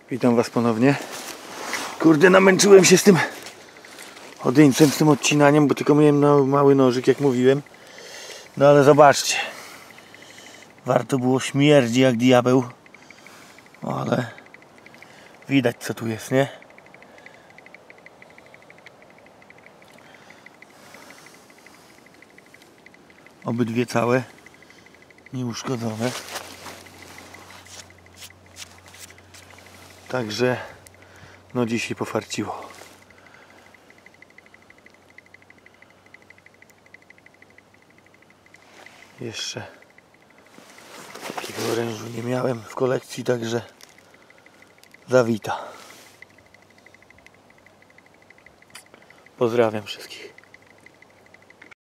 Witam was ponownie. Kurde, namęczyłem się z tym odyńcem, z tym odcinaniem, bo tylko miałem mały nożyk, jak mówiłem. No ale zobaczcie. Warto było, śmierdzi jak diabeł. Ale widać co tu jest, nie? Obydwie całe, nieuszkodzone. Także no dzisiaj pofarciło. Jeszcze takiego orężu nie miałem w kolekcji, także zawita. Pozdrawiam wszystkich.